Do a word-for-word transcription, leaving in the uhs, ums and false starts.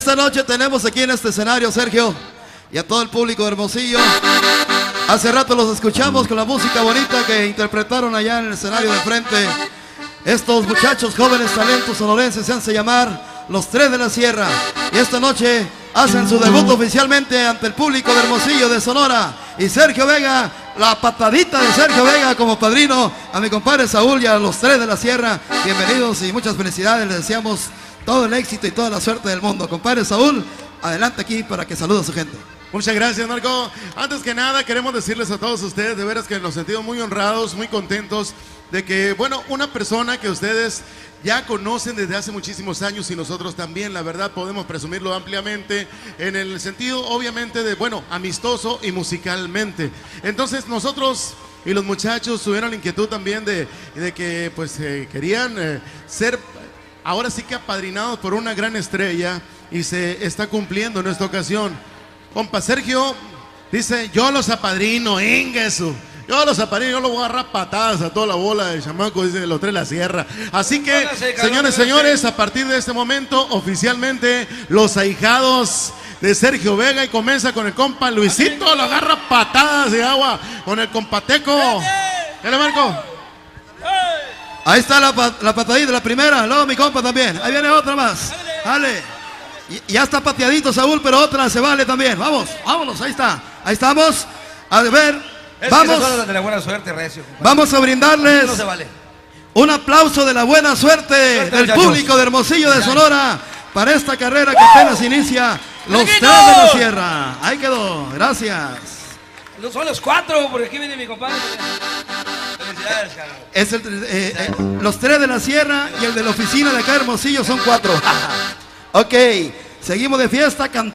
Esta noche tenemos aquí en este escenario, Sergio, y a todo el público de Hermosillo. Hace rato los escuchamos con la música bonita que interpretaron allá en el escenario de frente. Estos muchachos jóvenes talentos sonorenses se hacen llamar Los Tres de la Sierra. Y esta noche hacen su debut oficialmente ante el público de Hermosillo, de Sonora. Y Sergio Vega, la patadita de Sergio Vega como padrino, a mi compadre Saúl y a Los Tres de la Sierra. Bienvenidos y muchas felicidades. Les deseamos todo el éxito y toda la suerte del mundo. Compadre Saúl, adelante aquí para que salude a su gente. Muchas gracias, Marco. Antes que nada, queremos decirles a todos ustedes, de veras que nos sentimos muy honrados, muy contentos de que, bueno, una persona que ustedes ya conocen desde hace muchísimos años y nosotros también, la verdad, podemos presumirlo ampliamente en el sentido, obviamente, de, bueno, amistoso y musicalmente. Entonces, nosotros y los muchachos tuvieron la inquietud también de, de que, pues, eh, querían eh, ser, ahora sí que apadrinados por una gran estrella y se está cumpliendo en esta ocasión. Compa Sergio dice, yo los apadrino, ingesu. Yo los apadrino, yo los voy a agarrar patadas a toda la bola de chamaco, dice Los Tres de la Sierra. Así que, señores, señores, a partir de este momento, oficialmente, los ahijados de Sergio Vega, y comienza con el compa Luisito, lo agarra patadas de agua con el compateco. ¿Qué le Marco? Ahí está la, la patadita, la primera, luego mi compa también. Ahí viene otra más. Dale. Y, ya está pateadito Saúl, pero otra se vale también. Vamos, vámonos, ahí está. Ahí estamos. A ver, es vamos. Que no de la buena suerte, Recio, vamos a brindarles no se vale. un aplauso de la buena suerte, suerte del muchachos. Público de Hermosillo de Sonora para esta carrera que apenas inicia. Los Tres de la Sierra. Ahí quedó, gracias. No son los cuatro, porque aquí viene mi compadre. Felicidades, Carlos. Es el, eh, eh, Los Tres de la Sierra y el de la oficina de acá Hermosillo son cuatro. Ok, seguimos de fiesta cantando.